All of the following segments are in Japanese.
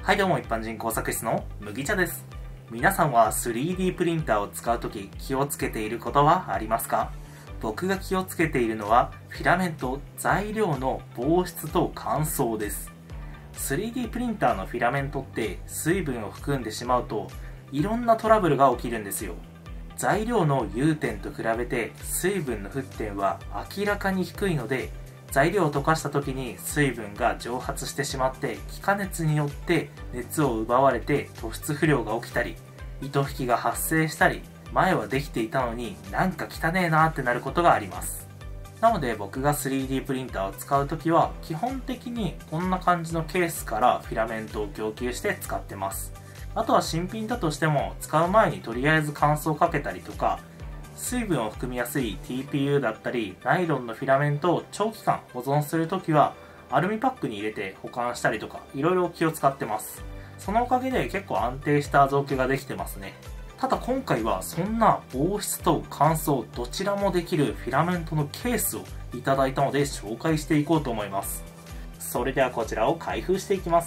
はいどうも、一般人工作室の麦茶です。皆さんは 3D プリンターを使うとき気をつけていることはありますか？僕が気をつけているのはフィラメント、材料の防湿と乾燥です。3D プリンターのフィラメントって水分を含んでしまうといろんなトラブルが起きるんですよ。材料の融点と比べて水分の沸点は明らかに低いので、材料を溶かした時に水分が蒸発してしまって気化熱によって熱を奪われて突出不良が起きたり、糸引きが発生したり、前はできていたのになんか汚ねえなってなることがあります。なので僕が 3D プリンターを使う時は基本的にこんな感じのケースからフィラメントを供給して使ってます。あとは新品だとしても使う前にとりあえず乾燥かけたりとか、水分を含みやすい TPU だったりナイロンのフィラメントを長期間保存するときはアルミパックに入れて保管したりとか、いろいろ気を使ってます。そのおかげで結構安定した造形ができてますね。ただ今回はそんな防湿と乾燥どちらもできるフィラメントのケースをいただいたので紹介していこうと思います。それではこちらを開封していきます。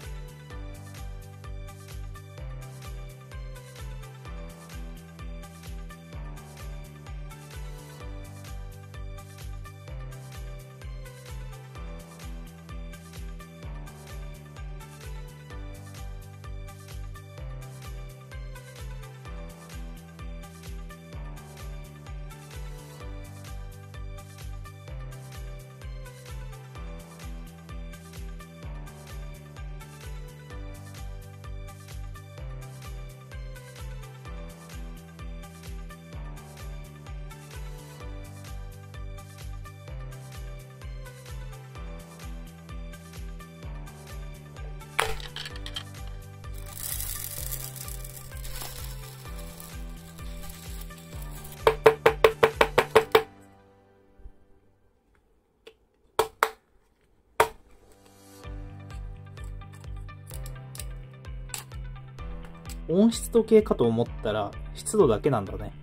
温湿度計かと思ったら湿度だけなんだね。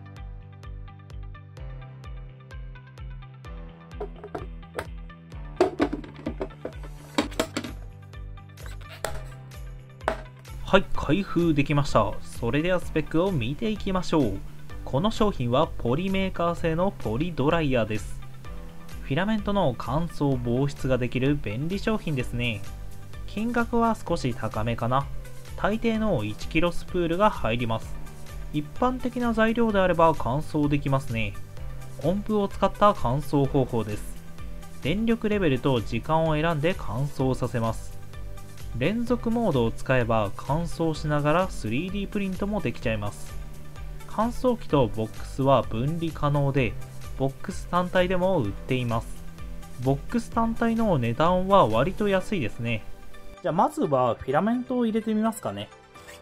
はい、開封できました。それではスペックを見ていきましょう。この商品はポリメーカー製のポリドライヤーです。フィラメントの乾燥防湿ができる便利商品ですね。金額は少し高めかな。大抵の 1kg スプールが入ります。一般的な材料であれば乾燥できますね。温風を使った乾燥方法です。電力レベルと時間を選んで乾燥させます。連続モードを使えば乾燥しながら 3D プリントもできちゃいます。乾燥機とボックスは分離可能で、ボックス単体でも売っています。ボックス単体の値段は割と安いですね。じゃあまずはフィラメントを入れてみますかね。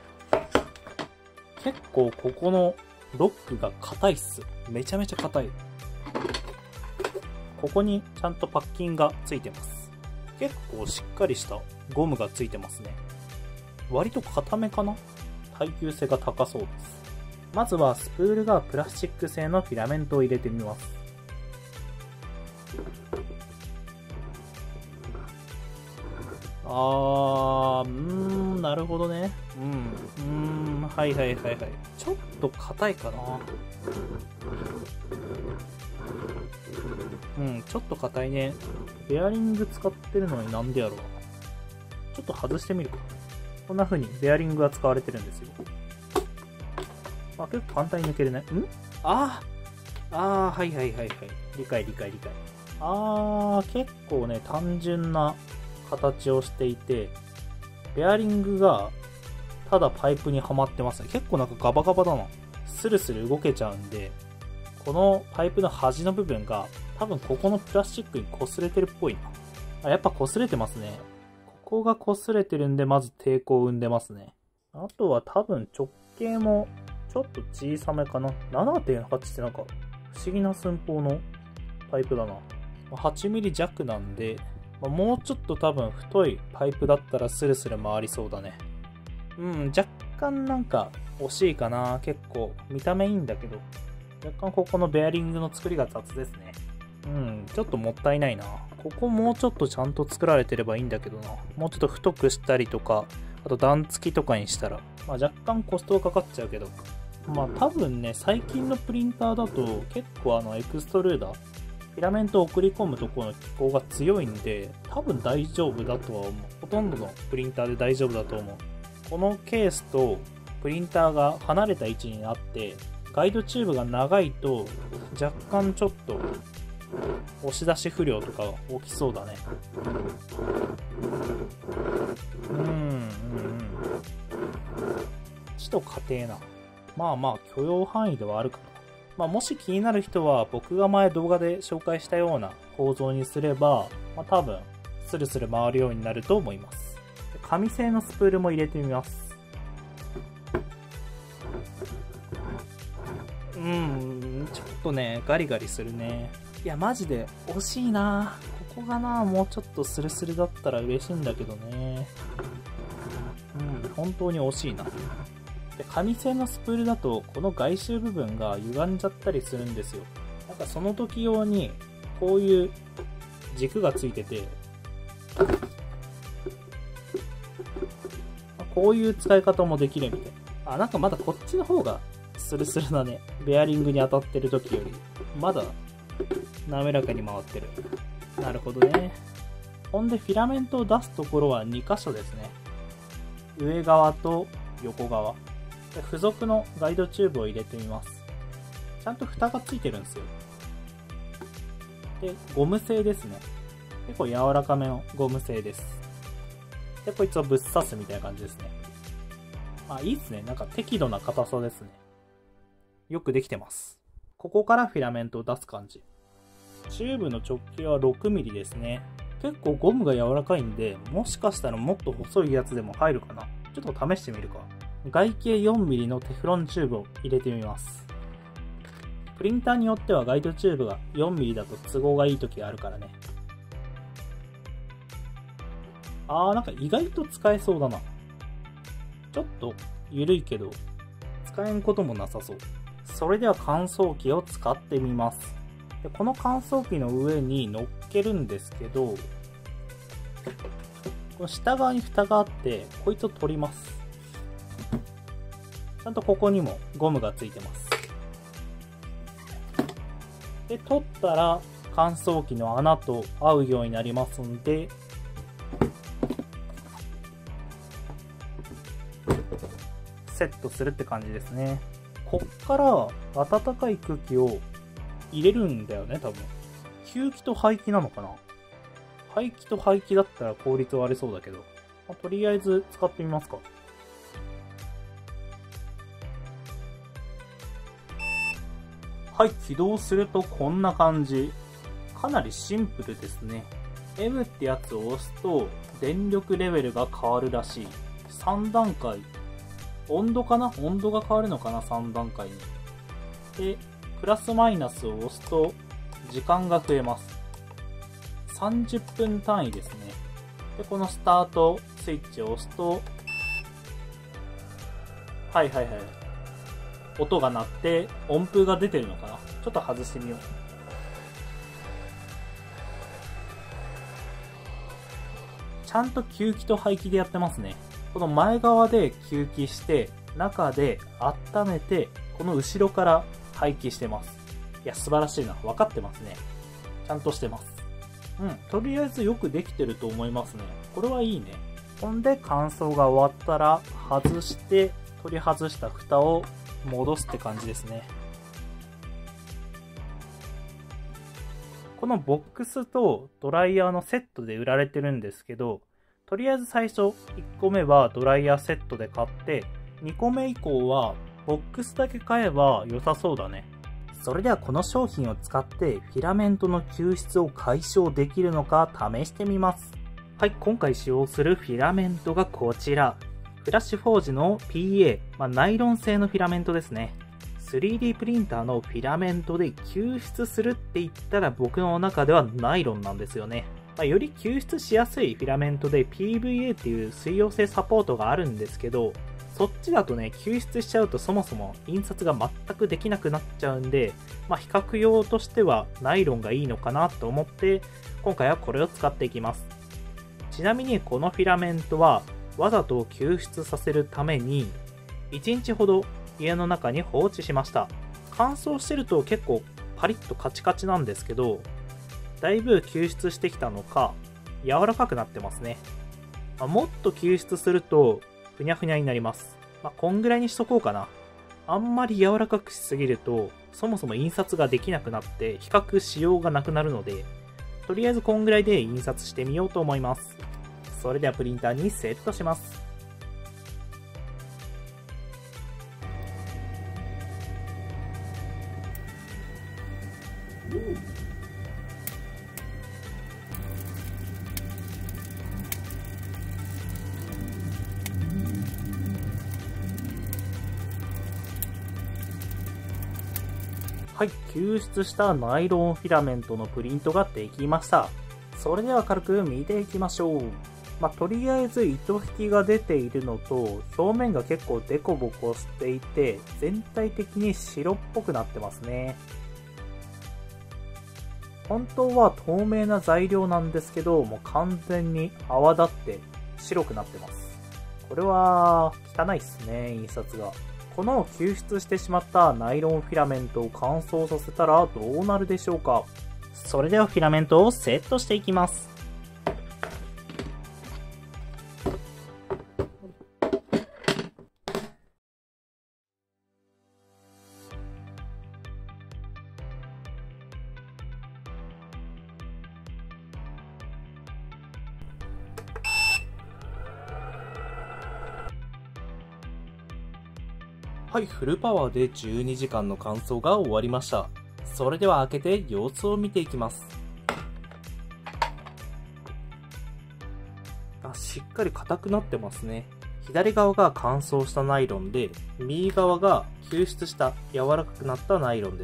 結構ここのロックが硬いっす。めちゃめちゃ硬い。ここにちゃんとパッキンがついてます。結構しっかりしたゴムがついてますね。割と硬めかな？耐久性が高そうです。まずはスプールがプラスチック製のフィラメントを入れてみます。なるほどね。はいはいはいはい。ちょっと硬いかな。ちょっと硬いね。ベアリング使ってるのになんでやろう。ちょっと外してみるか。こんな風にベアリングが使われてるんですよ。結構簡単に抜けるね。はいはいはいはい。理解。結構ね、単純な形をしていて、ベアリングがただパイプにはまってますね。結構なんかガバガバだな。スルスル動けちゃうんで、このパイプの端の部分が多分ここのプラスチックに擦れてるっぽいな。やっぱ擦れてますね。ここが擦れてるんでまず抵抗を生んでますね。あとは多分直径もちょっと小さめかな。7.8 ってなんか不思議な寸法のパイプだな。8ミリ弱なんで、もうちょっと多分太いパイプだったらスルスル回りそうだね。若干なんか惜しいかな。結構見た目いいんだけど、若干ここのベアリングの作りが雑ですね。 ちょっともったいないな。ここもうちょっとちゃんと作られてればいいんだけどな。もうちょっと太くしたりとか、あと段付きとかにしたら、若干コストはかかっちゃうけど、多分ね、最近のプリンターだと結構エクストルーダー、フィラメントを送り込むところの機構が強いんで、多分大丈夫だとは思う。ほとんどのプリンターで大丈夫だと思う。このケースとプリンターが離れた位置になって、ガイドチューブが長いと若干ちょっと押し出し不良とか起きそうだね。ちょっと家庭な。許容範囲ではあるかな。もし気になる人は僕が前動画で紹介したような構造にすれば、多分スルスル回るようになると思います。紙製のスプールも入れてみます。ちょっとね、ガリガリするね。いや、マジで惜しいな。ここがな、もうちょっとスルスルだったら嬉しいんだけどね。本当に惜しいな。で、紙製のスプールだと、この外周部分が歪んじゃったりするんですよ。その時用に、こういう軸がついてて、こういう使い方もできるみたいな。まだこっちの方がスルスルだね。ベアリングに当たってる時より、まだ滑らかに回ってる。なるほどね。ほんでフィラメントを出すところは2箇所ですね。上側と横側。で、付属のガイドチューブを入れてみます。ちゃんと蓋がついてるんですよ。で、ゴム製ですね。結構柔らかめのゴム製です。で、こいつをぶっ刺すみたいな感じですね。いいっすね。適度な硬さですね。よくできてます。ここからフィラメントを出す感じ。チューブの直径は 6mm ですね。結構ゴムが柔らかいんで、もしかしたらもっと細いやつでも入るかな。ちょっと試してみるか。外径 4mm のテフロンチューブを入れてみます。プリンターによってはガイドチューブが 4mm だと都合がいい時があるからね。意外と使えそうだな。ちょっと緩いけど、使えんこともなさそう。それでは乾燥機を使ってみます。で、この乾燥機の上に乗っけるんですけど、この下側に蓋があって、こいつを取ります。ちゃんとここにもゴムがついてます。で、取ったら乾燥機の穴と合うようになりますんで、セットするって感じですね。こっから暖かい空気を入れるんだよね、多分。吸気と排気なのかな。排気と排気だったら効率悪そうだけど、とりあえず使ってみますか。はい、起動するとこんな感じ。かなりシンプルですね。M ってやつを押すと電力レベルが変わるらしい。3段階。温度かな？温度が変わるのかな？ 3 段階に。で、プラスマイナスを押すと時間が増えます。30分単位ですね。で、このスタートスイッチを押すと、音が鳴って音符が出てるのかな。ちょっと外してみよう。ちゃんと吸気と排気でやってますね。この前側で吸気して、中で温めて、この後ろから排気してます。いや、素晴らしいな。分かってますね。ちゃんとしてます。とりあえずよくできてると思いますね。これはいいね。ほんで、乾燥が終わったら、外して、取り外した蓋を戻すって感じですね。このボックスとドライヤーのセットで売られてるんですけど、とりあえず最初1個目はドライヤーセットで買って、2個目以降はボックスだけ買えば良さそうだね。それではこの商品を使ってフィラメントの吸湿を解消できるのか試してみます。はい、今回使用するフィラメントがこちら。フラッシュフォージの PA、ナイロン製のフィラメントですね。3D プリンターのフィラメントで吸湿するって言ったら僕の中ではナイロンなんですよね。より吸湿しやすいフィラメントで PVA っていう水溶性サポートがあるんですけど、 そっちだとね、救出しちゃうとそもそも印刷が全くできなくなっちゃうんで、比較用としてはナイロンがいいのかなと思って、今回はこれを使っていきます。ちなみにこのフィラメントはわざと救出させるために1日ほど家の中に放置しました。乾燥してると結構パリッとカチカチなんですけど、だいぶ救出してきたのか柔らかくなってますね。もっと救出するとふにゃふにゃになります。こんぐらいにしとこうかな。あんまり柔らかくしすぎるとそもそも印刷ができなくなって比較しようがなくなるので、とりあえずこんぐらいで印刷してみようと思います。それではプリンターにセットします。はい、救出したナイロンフィラメントのプリントができました。それでは軽く見ていきましょう。とりあえず糸引きが出ているのと、表面が結構デコボコしていて、全体的に白っぽくなってますね。本当は透明な材料なんですけど、もう完全に泡立って白くなってます。これは汚いっすね、印刷が。この救出してしまったナイロンフィラメントを乾燥させたらどうなるでしょうか。それではフィラメントをセットしていきます。はい、フルパワーで12時間の乾燥が終わりました。それでは開けて様子を見ていきます。しっかり硬くなってますね。左側が乾燥したナイロンで、右側が救出した柔らかくなったナイロンです。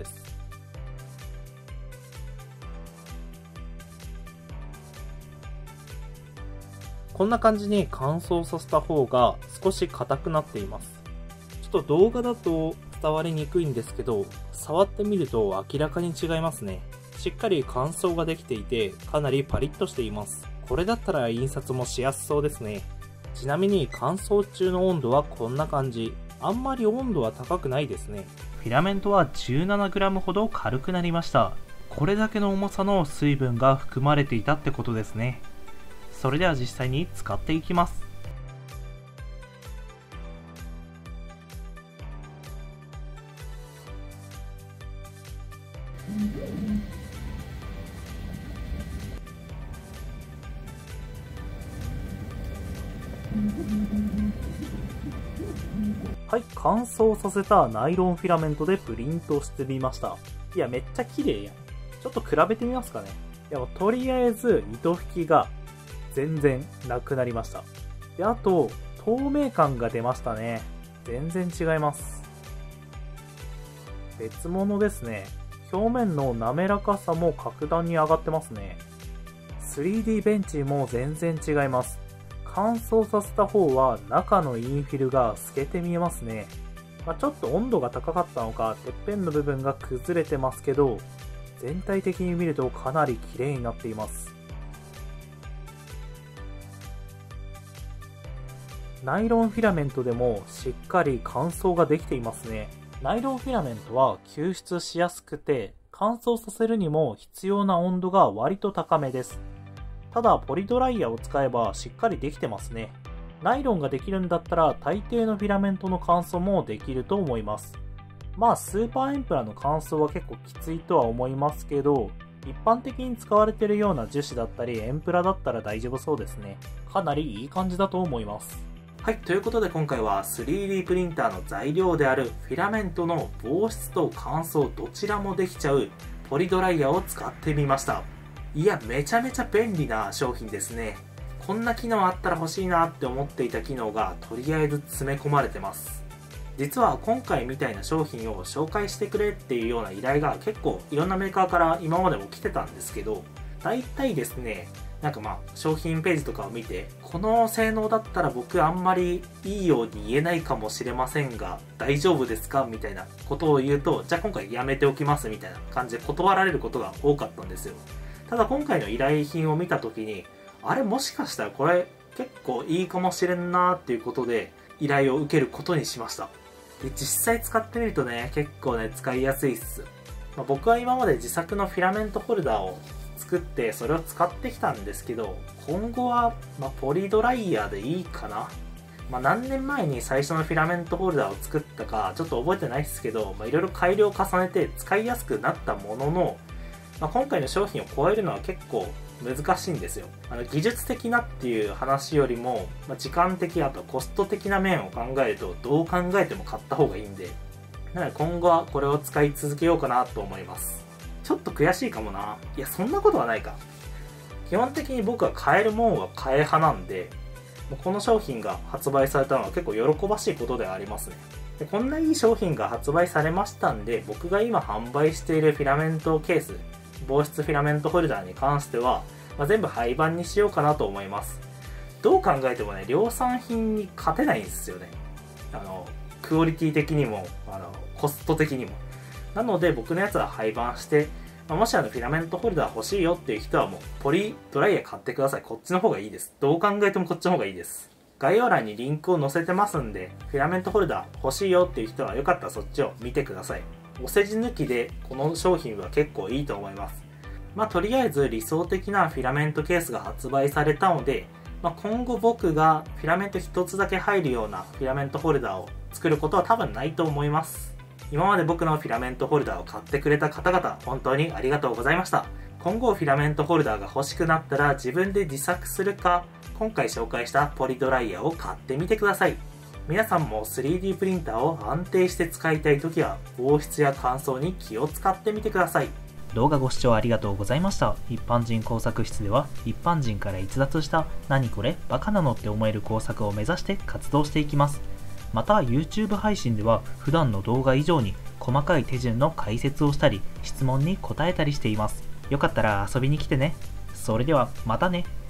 こんな感じに乾燥させた方が少し硬くなっています。ちょっと動画だと伝わりにくいんですけど、触ってみると明らかに違いますね。しっかり乾燥ができていて、かなりパリッとしています。これだったら印刷もしやすそうですね。ちなみに乾燥中の温度はこんな感じ。あんまり温度は高くないですね。フィラメントは 17g ほど軽くなりました。これだけの重さの水分が含まれていたってことですね。それでは実際に使っていきます。はい、乾燥させたナイロンフィラメントでプリントしてみました。いや、めっちゃ綺麗やん。ちょっと比べてみますかね。いや、とりあえず糸引きが全然なくなりました。で、あと、透明感が出ましたね。全然違います。別物ですね。表面の滑らかさも格段に上がってますね。3D ベンチも全然違います。乾燥させた方は中のインフィルが透けて見えますね。ちょっと温度が高かったのか、てっぺんの部分が崩れてますけど、全体的に見るとかなり綺麗になっています。ナイロンフィラメントでもしっかり乾燥ができていますね。ナイロンフィラメントは吸湿しやすくて、乾燥させるにも必要な温度が割と高めです。ただポリドライヤーを使えばしっかりできてますね。ナイロンができるんだったら大抵のフィラメントの乾燥もできると思います。スーパーエンプラの乾燥は結構きついとは思いますけど、一般的に使われているような樹脂だったりエンプラだったら大丈夫そうですね。かなりいい感じだと思います。はい、ということで今回は 3D プリンターの材料であるフィラメントの防湿と乾燥どちらもできちゃうポリドライヤーを使ってみました。いや、めちゃめちゃ便利な商品ですね。こんな機能あったら欲しいなって思っていた機能がとりあえず詰め込まれてます。実は今回みたいな商品を紹介してくれっていうような依頼が結構いろんなメーカーから今までも来てたんですけど、 大体ですね、なんか商品ページとかを見て、この性能だったら僕あんまりいいように言えないかもしれませんが、大丈夫ですかみたいなことを言うと、じゃあ今回やめておきますみたいな感じで断られることが多かったんですよ。ただ今回の依頼品を見たときに、あれもしかしたらこれ結構いいかもしれんなーっていうことで依頼を受けることにしました。で、実際使ってみるとね、結構ね、使いやすいっす。僕は今まで自作のフィラメントホルダーを作ってそれを使ってきたんですけど、今後は、ポリドライヤーでいいかな。何年前に最初のフィラメントホルダーを作ったかちょっと覚えてないですけど、いろいろ改良を重ねて使いやすくなったものの、今回の商品を超えるのは結構難しいんですよ。技術的なっていう話よりも、時間的、あとコスト的な面を考えると、どう考えても買った方がいいんで、なので今後はこれを使い続けようかなと思います。ちょっと悔しいかもな。いや、そんなことはないか。基本的に僕は買えるもんは買え派なんで、この商品が発売されたのは結構喜ばしいことではありますね。で、こんないい商品が発売されましたんで、僕が今販売しているフィラメントケース、防湿フィラメントホルダーに関しては、全部廃盤にしようかなと思います。どう考えてもね、量産品に勝てないんですよね。クオリティ的にも、コスト的にも。なので僕のやつは廃盤して、もしフィラメントホルダー欲しいよっていう人はもうポリドライヤー買ってください。こっちの方がいいです。どう考えてもこっちの方がいいです。概要欄にリンクを載せてますんで、フィラメントホルダー欲しいよっていう人はよかったらそっちを見てください。お世辞抜きでこの商品は結構いいと思います。とりあえず理想的なフィラメントケースが発売されたので、今後僕がフィラメント一つだけ入るようなフィラメントホルダーを作ることは多分ないと思います。今まで僕のフィラメントホルダーを買ってくれた方々、本当にありがとうございました。今後フィラメントホルダーが欲しくなったら自分で自作するか、今回紹介したポリドライヤーを買ってみてください。皆さんも 3D プリンターを安定して使いたいときは、防湿や乾燥に気を使ってみてください。 動画ご視聴ありがとうございました。一般人工作室では、一般人から逸脱した何これバカなのって思える工作を目指して活動していきます。また YouTube 配信では普段の動画以上に細かい手順の解説をしたり質問に答えたりしています。よかったら遊びに来てね。それではまたね。